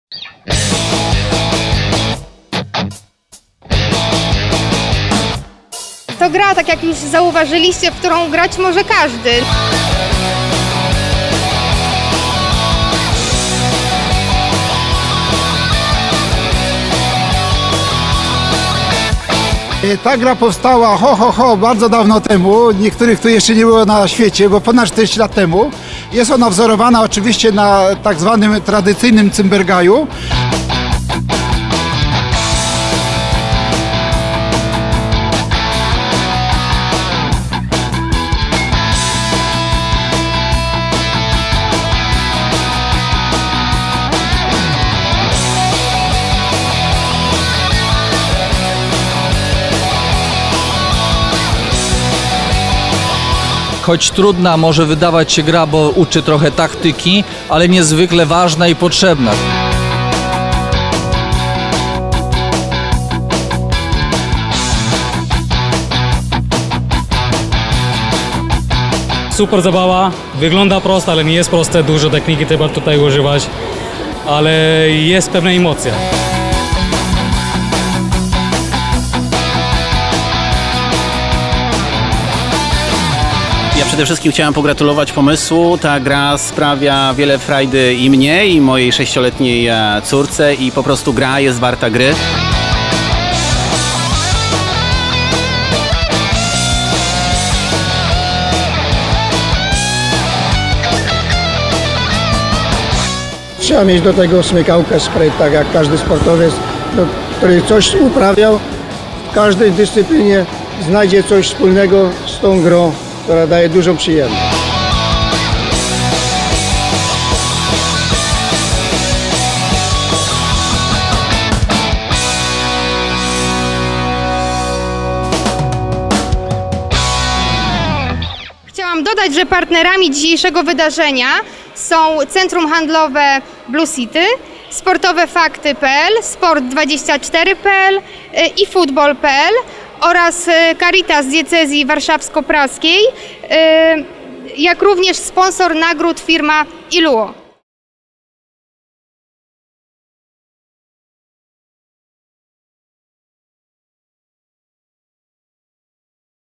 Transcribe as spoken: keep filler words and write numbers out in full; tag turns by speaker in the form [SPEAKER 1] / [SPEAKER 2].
[SPEAKER 1] To gra, tak jak już zauważyliście, w którą grać może każdy.
[SPEAKER 2] Ta gra powstała ho, ho, ho bardzo dawno temu, niektórych tu jeszcze nie było na świecie, bo ponad czterdzieści lat temu. Jest ona wzorowana oczywiście na tak zwanym tradycyjnym cymbergaju.
[SPEAKER 3] Choć trudna może wydawać się gra, bo uczy trochę taktyki, ale niezwykle ważna i potrzebna.
[SPEAKER 4] Super zabawa, wygląda prosto, ale nie jest proste, dużo techniki trzeba tutaj używać, ale jest pewna emocja.
[SPEAKER 5] Ja przede wszystkim chciałem pogratulować pomysłu. Ta gra sprawia wiele frajdy i mnie, i mojej sześcioletniej córce, i po prostu gra jest warta gry.
[SPEAKER 2] Trzeba mieć do tego smykałkę, spryt, tak jak każdy sportowiec, który coś uprawiał w każdej dyscyplinie, znajdzie coś wspólnego z tą grą, która daje dużą przyjemność.
[SPEAKER 1] Chciałam dodać, że partnerami dzisiejszego wydarzenia są Centrum Handlowe Blue City, Sportowe Fakty kropka pe el, Sport dwadzieścia cztery kropka pe el i Futbol kropka pe el oraz Caritas Diecezji Warszawsko-Praskiej, jak również sponsor nagród firma Iluo.